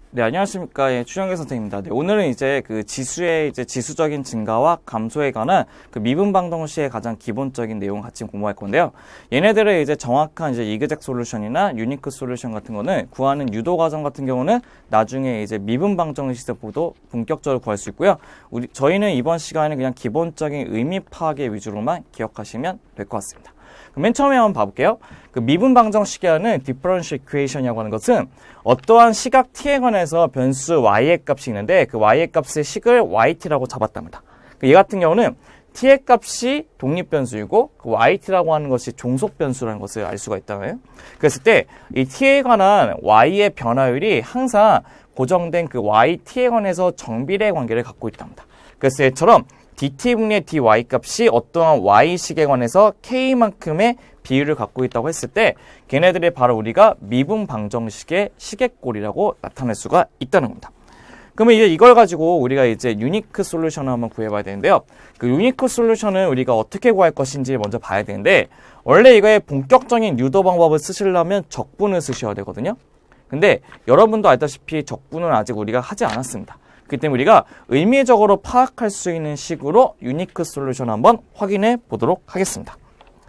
네, 안녕하십니까. 예, 추정계 선생님입니다. 네, 오늘은 이제 그 지수의 지수적인 증가와 감소에 관한 그 미분 방정식의 가장 기본적인 내용 같이 공부할 건데요. 얘네들의 이제 정확한 이제 이그젝 솔루션이나 유니크 솔루션 같은 거는 구하는 유도 과정 같은 경우는 나중에 이제 미분 방정식에서 보도 본격적으로 구할 수 있고요. 저희는 이번 시간에 그냥 기본적인 의미 파악의 위주로만 기억하시면 될 것 같습니다. 맨 처음에 한번 봐볼게요. 그 미분 방정식이라는 differential equation이라고 하는 것은 어떠한 시각 t에 관해서 변수 y의 값이 있는데 그 y의 값의 식을 yt라고 잡았답니다. 얘 같은 경우는 t의 값이 독립변수이고 그 yt라고 하는 것이 종속변수라는 것을 알 수가 있다고요. 그랬을 때 이 t에 관한 y의 변화율이 항상 고정된 그 yt에 관해서 정비례 관계를 갖고 있답니다. 그래서 얘처럼 dt분의 dy 값이 어떠한 y식에 관해서 k만큼의 비율을 갖고 있다고 했을 때 걔네들이 바로 우리가 미분 방정식의 시계꼴이라고 나타낼 수가 있다는 겁니다. 그러면 이제 이걸 가지고 우리가 이제 유니크 솔루션을 한번 구해봐야 되는데요. 그 유니크 솔루션은 우리가 어떻게 구할 것인지 먼저 봐야 되는데 원래 이거의 본격적인 유도 방법을 쓰시려면 적분을 쓰셔야 되거든요. 근데 여러분도 알다시피 적분은 아직 우리가 하지 않았습니다. 그렇기 때문에 우리가 의미적으로 파악할 수 있는 식으로 유니크 솔루션 한번 확인해 보도록 하겠습니다.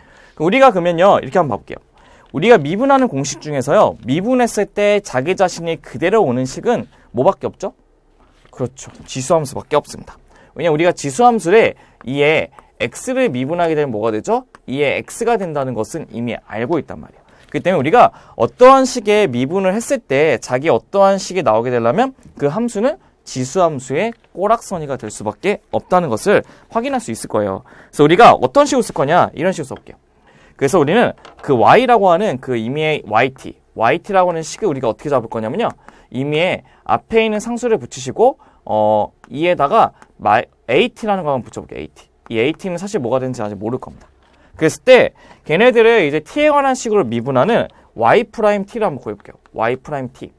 우리가 그러면요 이렇게 한번 봐볼게요. 우리가 미분하는 공식 중에서요 미분했을 때 자기 자신이 그대로 오는 식은 뭐밖에 없죠? 그렇죠. 지수함수밖에 없습니다. 왜냐면 우리가 지수함수를 2에 x를 미분하게 되면 뭐가 되죠? 2에 x가 된다는 것은 이미 알고 있단 말이에요. 그렇기 때문에 우리가 어떠한 식의 미분을 했을 때 자기 어떠한 식이 나오게 되려면 그 함수는 지수함수의 꼬락서니가 될 수밖에 없다는 것을 확인할 수 있을 거예요. 그래서 우리가 어떤 식으로 쓸 거냐? 이런 식으로 써볼게요. 그래서 우리는 그 y라고 하는 그 임의의 yt라고 하는 식을 우리가 어떻게 잡을 거냐면요. 임의의 앞에 있는 상수를 붙이시고 이에다가 at라는 거 한번 붙여볼게요. at. 이 at는 사실 뭐가 되는지 아직 모를 겁니다. 그랬을 때 걔네들을 이제 t에 관한 식으로 미분하는 y't를 한번 구해볼게요. y't.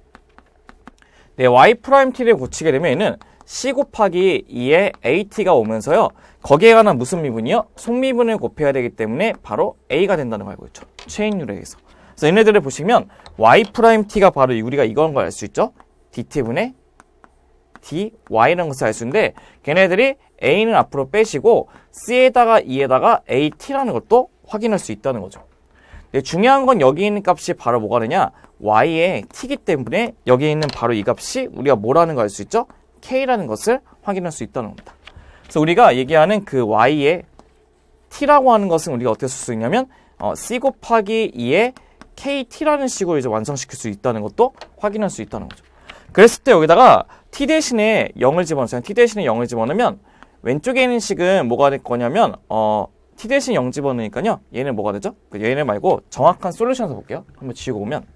네, y't를 고치게 되면 얘는 c 곱하기 2에 at가 오면서요. 거기에 관한 무슨 미분이요? 속미분을 곱해야 되기 때문에 바로 a가 된다는 거 알고 있죠. 체인율에 의해서. 그래서 얘네들을 보시면 y't가 바로 우리가 이건 걸 알 수 있죠. dt분의 dy라는 것을 알 수 있는데 걔네들이 a는 앞으로 빼시고 c에다가 2에다가 at라는 것도 확인할 수 있다는 거죠. 네, 중요한 건 여기 있는 값이 바로 뭐가 되냐? y의 t이기 때문에 여기 있는 바로 이 값이 우리가 뭐라는 걸 알 수 있죠? k라는 것을 확인할 수 있다는 겁니다. 그래서 우리가 얘기하는 그 y의 t라고 하는 것은 우리가 어떻게 쓸 수 있냐면 c 곱하기 2의 kt라는 식으로 이제 완성시킬 수 있다는 것도 확인할 수 있다는 거죠. 그랬을 때 여기다가 t 대신에 0을 집어넣어요. t 대신에 0을 집어넣으면 왼쪽에 있는 식은 뭐가 될 거냐면 t 대신 0 집어넣으니까요. 얘는 뭐가 되죠? 얘네 말고 정확한 솔루션에서 볼게요. 한번 지우고 보면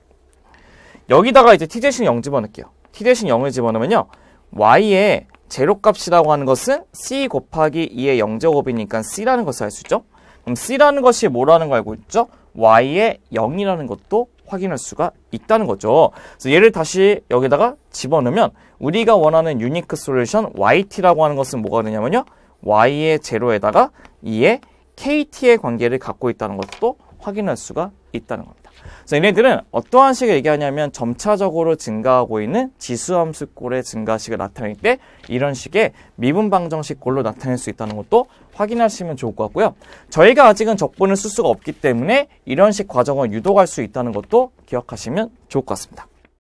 여기다가 이제 t 대신 0 집어넣을게요. t 대신 0을 집어넣으면요. y의 제로값이라고 하는 것은 c 곱하기 2의 0제곱이니까 c라는 것을 알 수 있죠. 그럼 c라는 것이 뭐라는 거 알고 있죠? y의 0이라는 것도 확인할 수가 있다는 거죠. 그래서 얘를 다시 여기다가 집어넣으면 우리가 원하는 유니크 솔루션 yt라고 하는 것은 뭐가 되냐면요. y의 제로에다가 2의 kt의 관계를 갖고 있다는 것도 확인할 수가 있다는 겁니다. 그래서 얘네들은 어떠한 식을 얘기하냐면 점차적으로 증가하고 있는 지수함수꼴의 증가식을 나타낼 때 이런 식의 미분 방정식 꼴로 나타낼 수 있다는 것도 확인하시면 좋을 것 같고요. 저희가 아직은 적분을 쓸 수가 없기 때문에 이런 식 과정을 유도할 수 있다는 것도 기억하시면 좋을 것 같습니다.